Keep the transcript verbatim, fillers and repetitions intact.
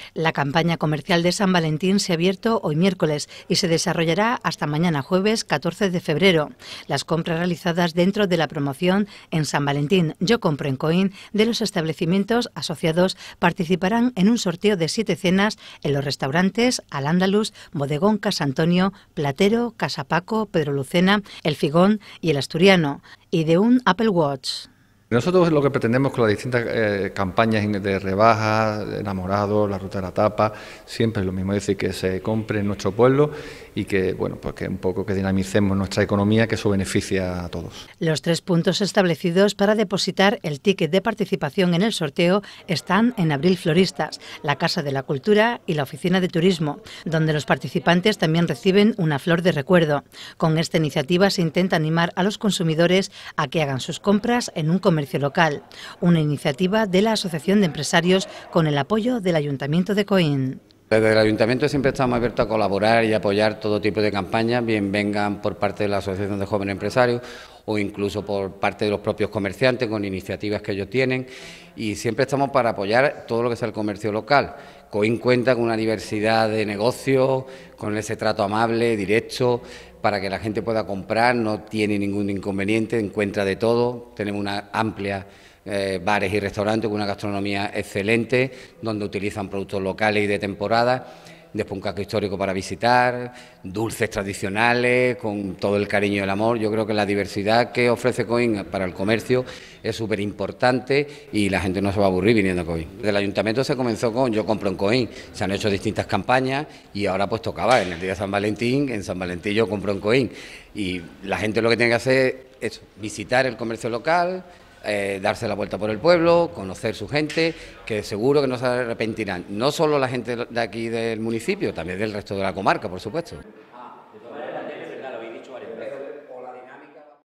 La campaña comercial de San Valentín se ha abierto hoy miércoles y se desarrollará hasta mañana jueves catorce de febrero. Las compras realizadas dentro de la promoción en San Valentín Yo compro en Coín de los establecimientos asociados participarán en un sorteo de siete cenas en los restaurantes Al Andaluz, Bodegón Casa Antonio, Platero, Casa Paco, Pedro Lucena, El Figón y El Asturiano, y de un Apple Watch. Nosotros lo que pretendemos con las distintas eh, campañas de rebajas, de enamorados, la ruta de la tapa, siempre es lo mismo, es decir, que se compre en nuestro pueblo y que, bueno, pues que un poco que dinamicemos nuestra economía, que eso beneficia a todos. Los tres puntos establecidos para depositar el ticket de participación en el sorteo están en Abril Floristas, la Casa de la Cultura y la Oficina de Turismo, donde los participantes también reciben una flor de recuerdo. Con esta iniciativa se intenta animar a los consumidores a que hagan sus compras en un comercio local, una iniciativa de la Asociación de Empresarios con el apoyo del Ayuntamiento de Coín. Desde el Ayuntamiento siempre estamos abiertos a colaborar y apoyar todo tipo de campañas, bien vengan por parte de la Asociación de Jóvenes Empresarios o incluso por parte de los propios comerciantes con iniciativas que ellos tienen, y siempre estamos para apoyar todo lo que sea el comercio local. Coín cuenta con una diversidad de negocios, con ese trato amable, directo, para que la gente pueda comprar, no tiene ningún inconveniente, encuentra de todo, tenemos una amplia Eh, bares y restaurantes con una gastronomía excelente, donde utilizan productos locales y de temporada, después un casco histórico para visitar, dulces tradicionales, con todo el cariño y el amor. Yo creo que la diversidad que ofrece Coín para el comercio es súper importante y la gente no se va a aburrir viniendo a Coín. Desde el Ayuntamiento se comenzó con Yo compro en Coín, se han hecho distintas campañas y ahora pues tocaba en el día de San Valentín, en San Valentín Yo compro en Coín, y la gente lo que tiene que hacer es visitar el comercio local, Eh, darse la vuelta por el pueblo, conocer su gente, que seguro que no se arrepentirán, no solo la gente de aquí del municipio, también del resto de la comarca, por supuesto.